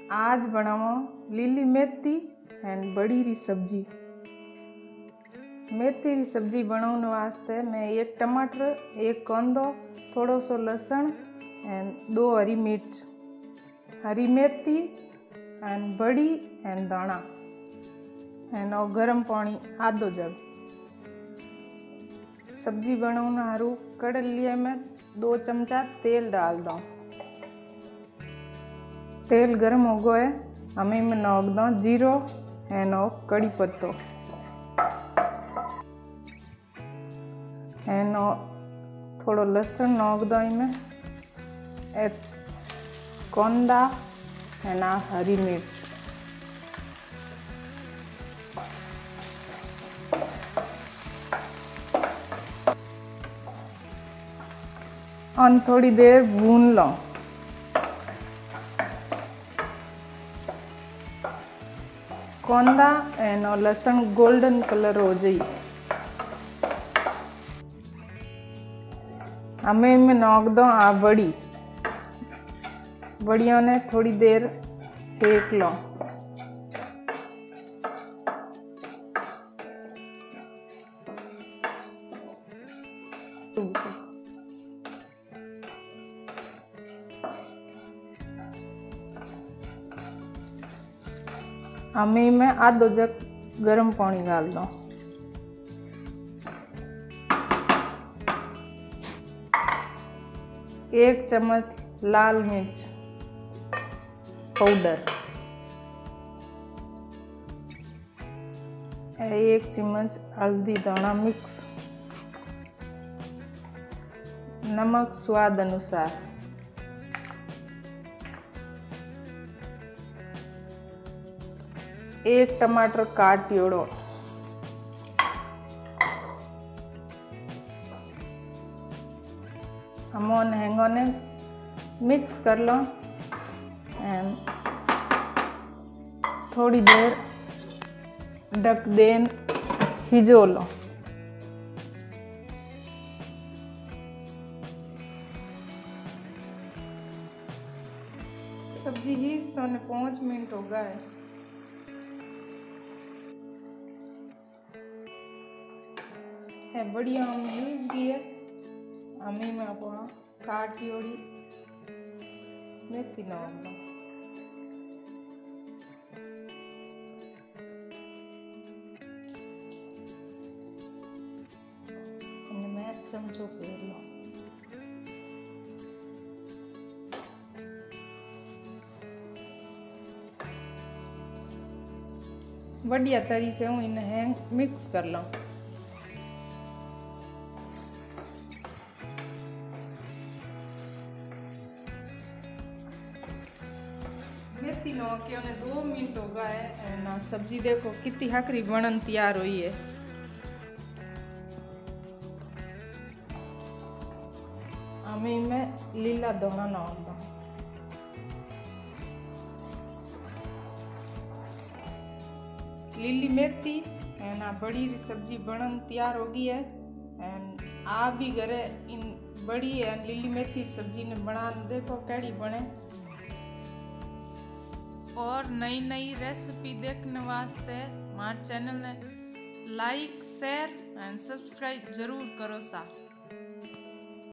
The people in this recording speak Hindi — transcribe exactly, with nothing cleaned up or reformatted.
आज बनावो लीली मेथी एंड बड़ी री सब्जी। मेथी री सब्जी बनाने वास्ते मैं एक टमाटर, एक कांदो, थोड़ो सो लहसुन एंड दो हरी मिर्च, हरी मेथी एंड बड़ी एंड दाना एंड और गर्म पानी आधो जग। सब्जी बनाने हारू कड़ल लिए मैं दो चमचा तेल डाल दूँ। तेल गर्म हो गए हमें में नोक दो जीरो एंड कड़ी पत्तो एंड थोड़ो लहसुन नोक दो इनमें कांदा एंड हरी मिर्च। और थोड़ी देर भून लो। कांदा एंड लहसुन गोल्डन कलर हो जाए हमें इनमें नोक दो आ बड़ी बड़ियों ने थोड़ी देर सेक लो। हमें में आधो जग गर्म पानी डाल दो। एक चम्मच लाल मिर्च पाउडर, एक चम्मच हल्दी दाना मिक्स, नमक स्वाद अनुसार, एक टमाटर काटियोड़ो, हमोन हेंगो ने मिक्स कर लो एंड थोड़ी देर ढक देन हिजो लो। सब्जी हीज तो ने पाँच मिनट हो गए। है बढ़िया हम हीज गई है। हमें में अपना काटियोड़ी मेथी नोक दो। इनमें चमचो फेर लो। बढ़िया तरीके हूँ इन्हें मिक्स कर लो। मेथी नोके ने दो मिनट हो गए ना। सब्जी देखो कितनी हकरी बनन तैयार हुई है। हमें इनमें लीला दाना नोक दो। लीली मेथी एंड बड़ी री सब्जी बनन तैयार हो गई है। एंड आप भी घरे इन बड़ी एंड लीली मेथी सब्जी ने बना देखो कैडी बने। और नई नई रेसिपी देखने वास्ते हमारे चैनल ने लाइक शेयर एंड सब्सक्राइब जरूर करो सा।